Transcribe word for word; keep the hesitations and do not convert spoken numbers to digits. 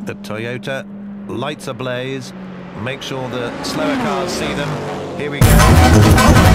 The Toyota lights ablaze. Make sure the slower cars see them. Here we go.